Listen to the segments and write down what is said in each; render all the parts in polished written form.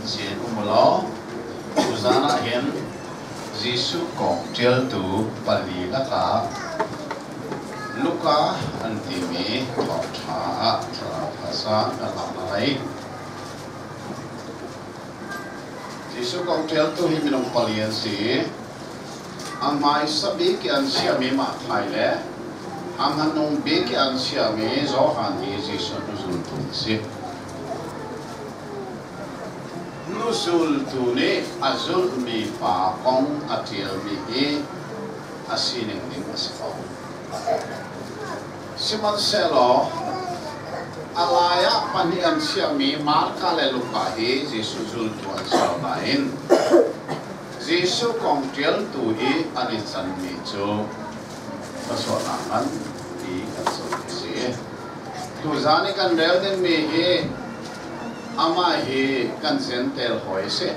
chiến umulo uzana hiền Giêsu cổng treo tu bali laka Luka antimi thọ thả phasa dalamai Giêsu cổng treo tu hi minong palian si amai sabi ki ansiami ma thaile amhanong be ki ansiami zo han hi Giêsu nuzul tu si Nusul tu ni azul mi pa kong atil mi hi asining ning asikaw. Simon selo alaya panian siya mi marka leluka hi Giêsu zul tu ansal lain. Giêsu kong tiel tu hi anichan mi chu kasolangan hi kasol si. Tu zani kan rel din mi hi ama hi kan zentel hoi se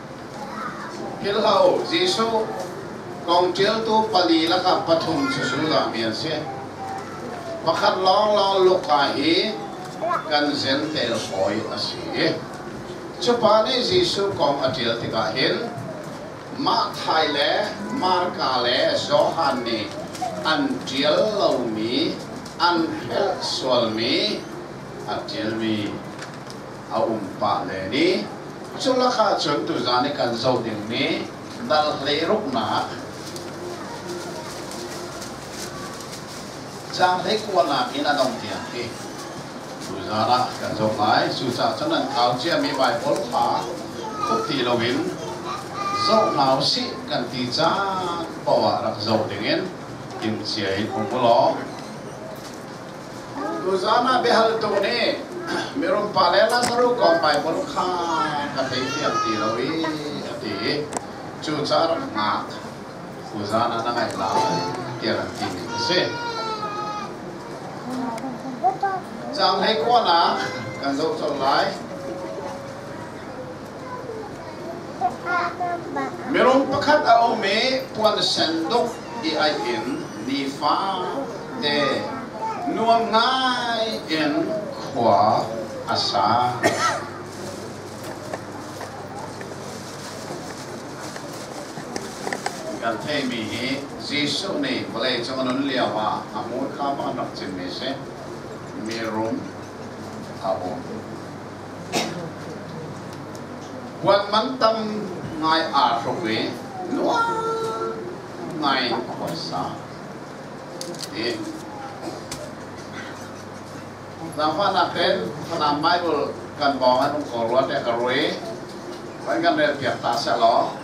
hilhau Giêsu kong tiel tu pali laka pathum chu la mian se pakhat long luka hi kan zentel hoi asi chupani Giêsu kong atil tika hin ma thaile marka le zohan ni an tiel lo mi an hel swal mi atil mi pa le ni chula kha chon tu zani kan zo ding ni dal hle ruk na chang hle kwa na in adong tiang ki tu zara kan zo lai su cha chanan khao chia mi bai pol kha khop ti lo win zo nau si kan ti cha pawa rak zo ding in kim chia in ong lo tu zana behal tu ni Meron palela saru kompai pun kah kata tiap tilawi ati cucar mak uzana nangai lah tiada tini se jang hai kuana kan zau zau lai meron pakat aome puan sendok di ain nifa de nuam ngai in Kwa asa kan thei mi hi Giêsu ni balai chong non liawa amur kha ba nak chin me se mirum abo wan man tam ngai a throwe nuwa ngai kwasa e Nama naken nama Bible kan bawa nung korwa te karwe, kan dari pihak tasa lo.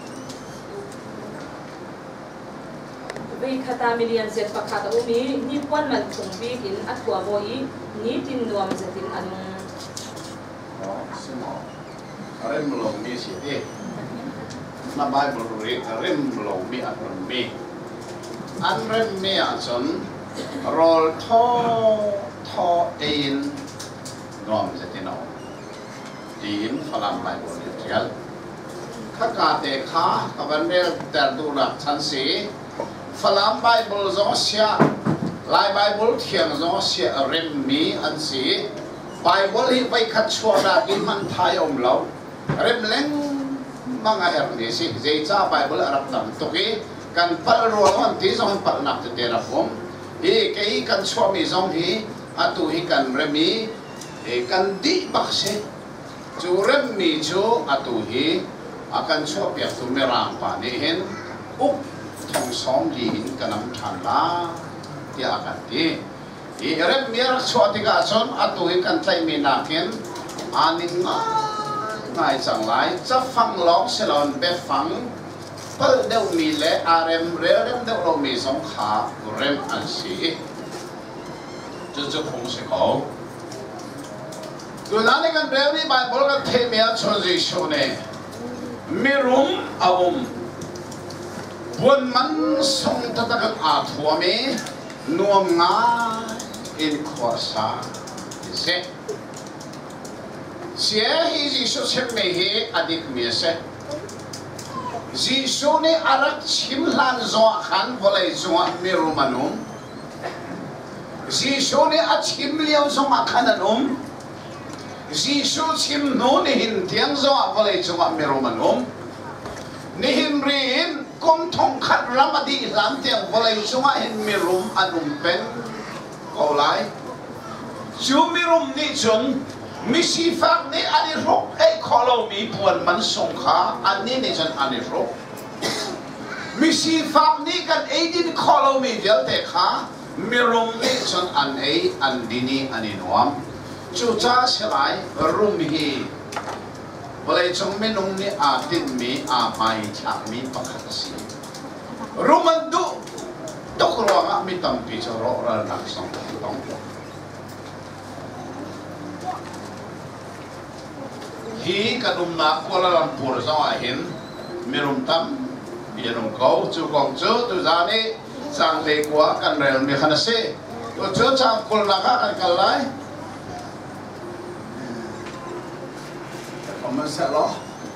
Vì khata milian zet pakhat umi ni pon man thung bikin atwa boi ni tin nuam zetin anung. Semua. Rem belum mi sih. Na Bible rem belum mi atun mi. An rem mi ason roll tho in nom zetin o. Din falam Bible tial. Khakate kha kabanel terdulak chansi. Falam Bible zosia, lai Bible thiang zosia rem mi ansi, Bible hi pai khat chhuana in man thai lo, rem leng manga her ni si, zai cha Bible arab tam toki, kan pal ruang an ti zong pal nak te rapom, hi ke kan chwa mi zong hi, atu hi kan remi, kan di bakse, chu rem mi chu atu hi, akan chwa pia tu merang pa ni hin, thong som li in kanam than la tia kan ti i rem mir choti ga chon atu hi kan tlai mi na ken anin ngai chang lai cha phang long selon be phang pal deu mi le rem rem deu lo mi som kha rem an si chu chu khong se ko tu na ne kan rem ni Bible kan the me chon ji shone mirum awum buồn man song tatakan athua me nuam nga in khwasa se sia hi Giêsu sem me hi adik me se Giêsu ne arak chim lan zo khan volai zo me romanum Giêsu ne achim liao zo khan anum Jisu chim no ni hin tiang zo a vale chunga miromanum ni hin rin kom thong khat ramadi lam tiang vale chunga hin mirum anum pen kolai chu mirum ni chun misi fak ni ani rok ai kholo mi puan man song kha ani ni chan ani rok misi fak ni kan aidin kholo mi vel te kha mirum ni chun an ei an dini ani nuam chu cha selai rum hi boleh chung menung ni atin mi amai chak mi pakhat si ruman du tok ro mi tam pi choro ra nak song tong hi kadum na Kuala Lumpur so ahin mirum tam yerum kau chu kong chu tu zani sang le kwa kan rel mi khana se to chu chang kul na ka kan kalai masalah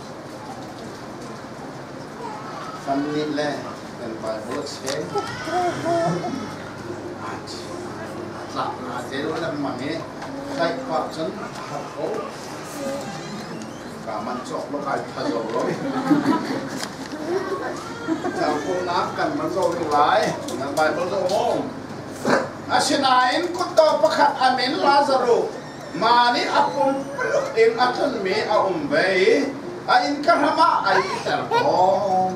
family le dan Bible sen tak na jelo dan mange kai pak chen ho kaman chok lo kai phajo lo chang ko nak kan man zo ni lai dan Bible zo mong asinain ko to pakhat amin Lazarus mani apun peluk in akan me a umbai a in karama ai terpong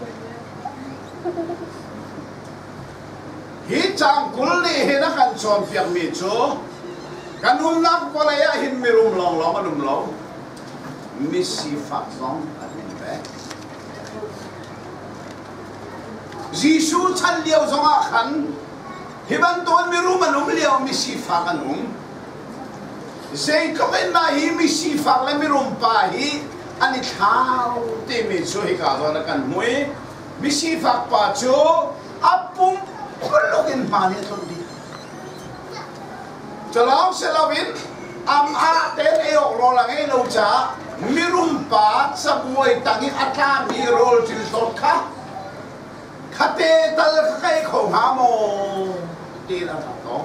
hi chang kulli hina kan chom piak mi chu kan nak polaya hin mirum long long anum long misi fak long amin be Jisu chan liao zonga khan hiban ton mirum anum liao misi fak anum Zai kamen na hi misi fak le mirum pa hi ani thau te me chu hi ka do na kan mui misi fak pa chu apum pulugin pa ni thon di chalong selawin am a te e ok ro la ngai lo cha mirum pa sa buai tangi atha mi rol til tot kha khate tal khai kho ha mo ti la ta to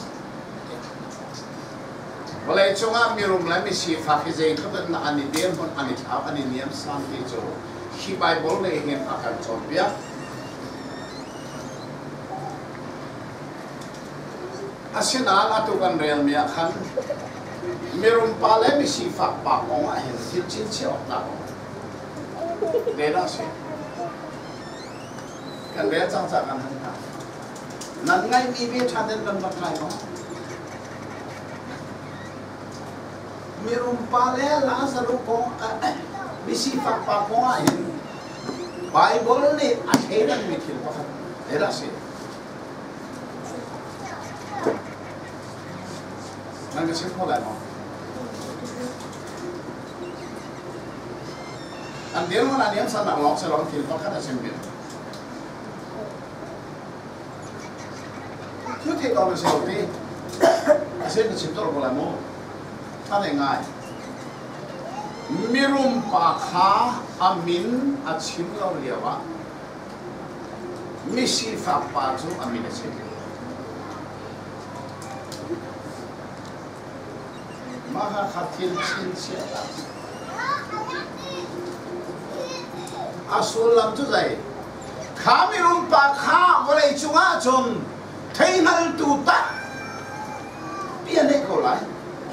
Boleh cuma mirum lah misi fakizai itu kan ani dia pun ani tahu ani niam sampai itu. Hi Bible le ingin akan coba. Asinal atau kan real mia kan mirum pale misi fak pakong ahin cincin siok tahu. Beda sih. Kan beda cang-cangan hendak. Nangai bibi cantik dan pakai no. Mirum pale Lazarus ko misi fak pakong ahin Bible ni akhiran mikil pakat era sih nang kasi ko la no andian mo na niyan sa nalok sa long kil pakat asim bin tuti ko sa uti asin si tor ko la mo Tane ngai mirum pakha amin achim lo liawa misi fak pa chu amin achim maha khatil chin sia asul lam tu zai khamirum pakha boleh chunga chum thainal tu ta piane ko lai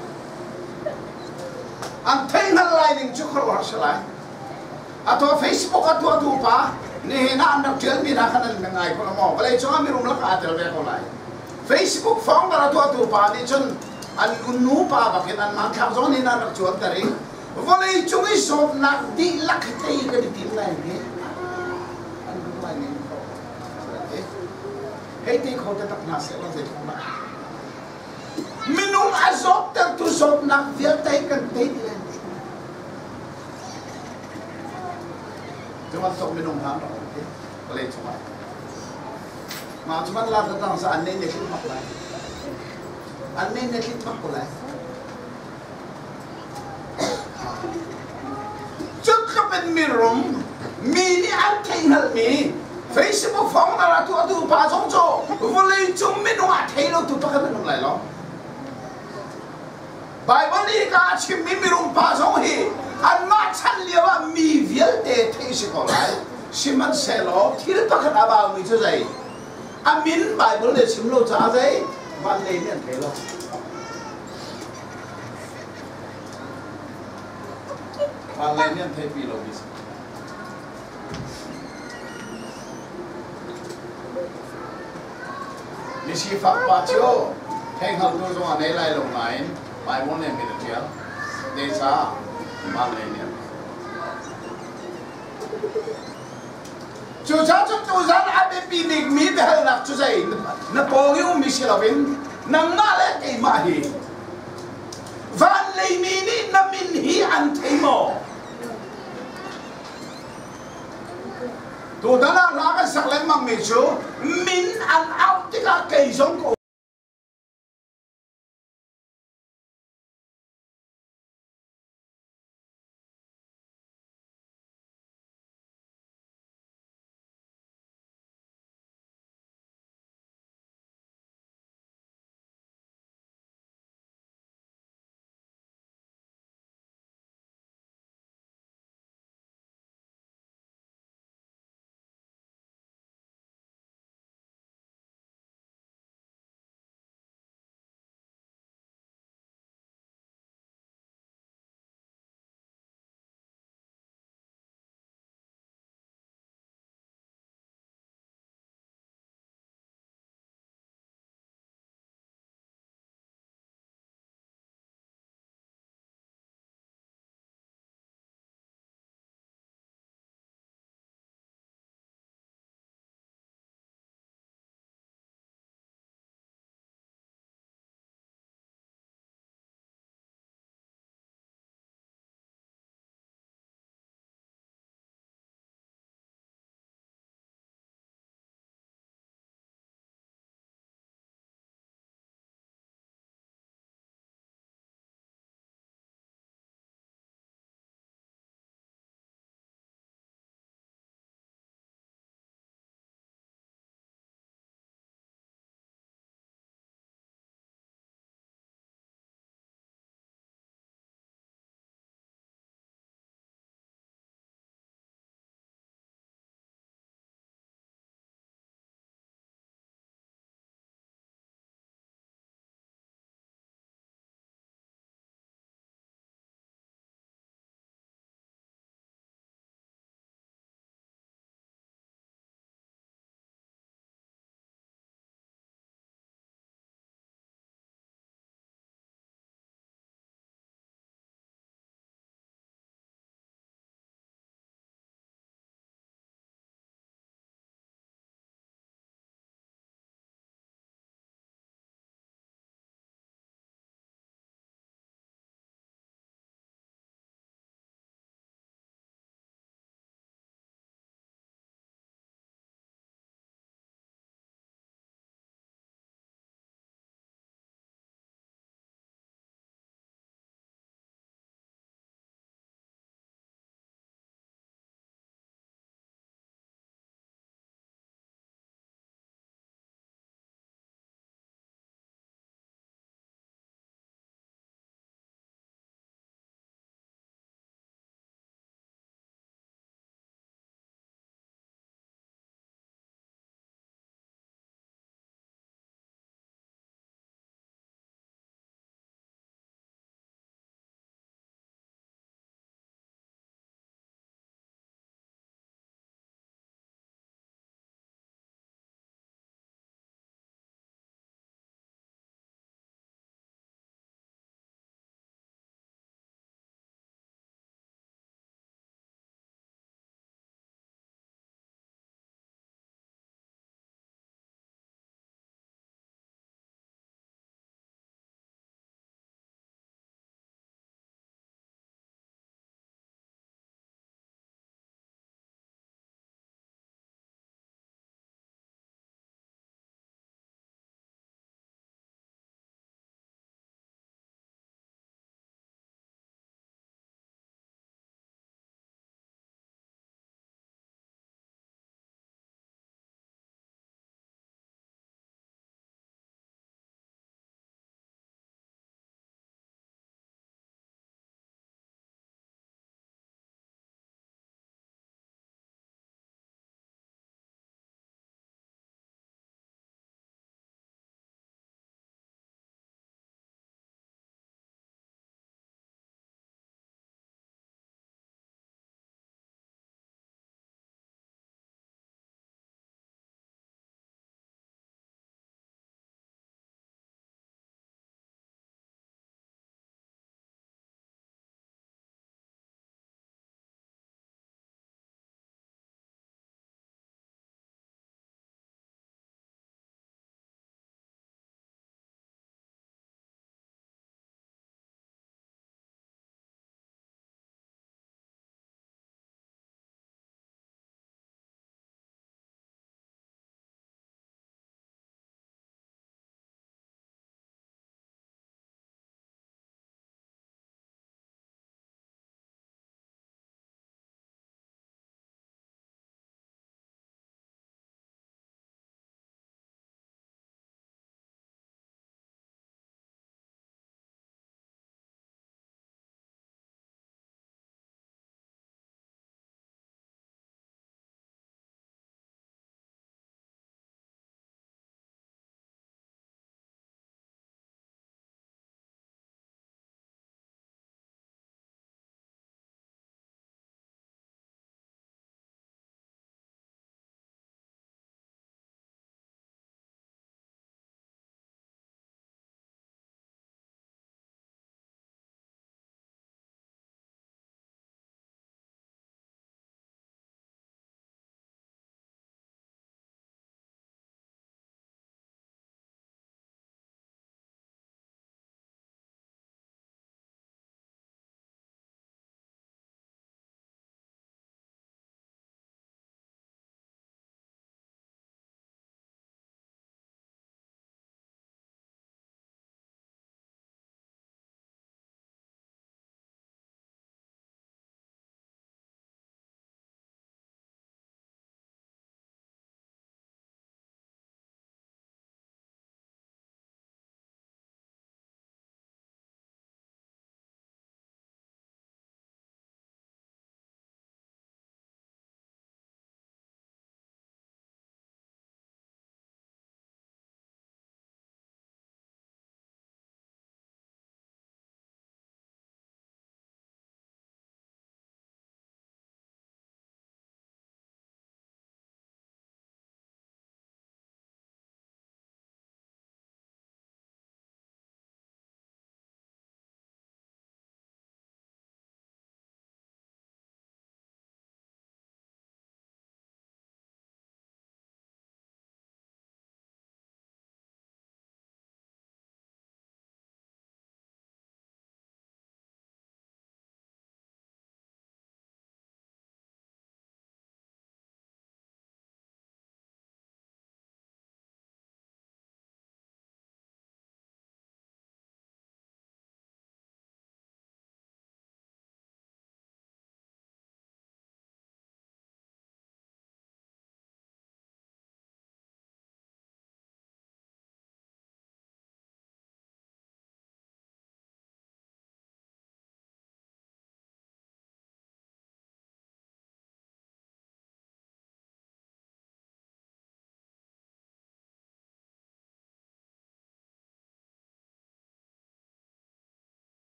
Antay na lining chukro harsalay. Ato Facebook ato ato pa ni hina anak diyan binakanan ngay ko mo. Balay chunga mirum laka atel be ko lai. Facebook founder ato pa ni chun an unu pa bakit an magkabzon ni anak chuan tari. Balay chunga isop na di lakitay ka di tilay ni. An lining ko. Hey take ko tatak nasa lang sa ito. Minum azot tertusok nak dia taikan taikan. Cuma sok minum ham, boleh cuma. Mak cuma lah datang sa ane nekit makulai. Ane nekit makulai. Cukup mirum, mini antai hal mi. Facebook phone na tu pa song so, boleh cuma minum atai lo tu pakai minum lai lo. Bible ni ka chim mi rum pa song hi an ma chan liwa mi viel te the si ko lai siman selo thil pakhat aba mi chu jai amin Bible le sim lo cha jai van le nian the lo van le nian the pi lo bi ni si fa pa cho theng hal tu zo anei lai lo ngai Bible ne mi de tia de sa van le nian chú cha chú ra abe pi mi be hal nak chú sai na pongi mi silavin nang male ke mahi van le mi ni na min hi an themo tu dana la ka sak le mang mi chu min an out ti ka ke song ko